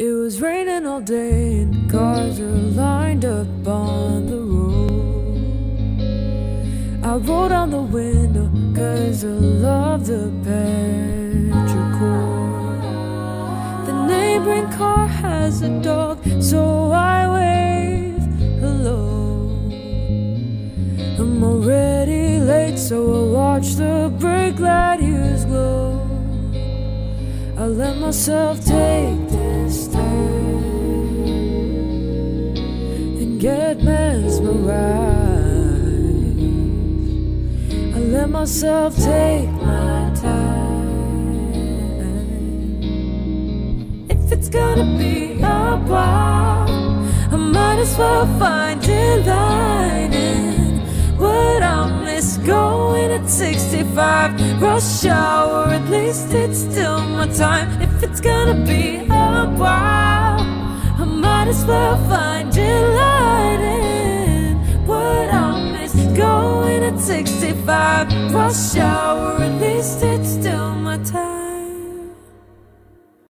It was raining all day and cars were lined up on the road. I rolled down the window 'cause I love the petrichor. The neighboring car has a dog, so I wave hello. I'm already late, so I watch the brake light use glow. I let myself take this turn and get mesmerized. I let myself take my time. If it's gonna be a while, I might as well find delight in what I miss going at 65. Rush hour, at least it's still my time. If it's gonna be a while, I might as well find delight in what I miss going at 65. Rush hour.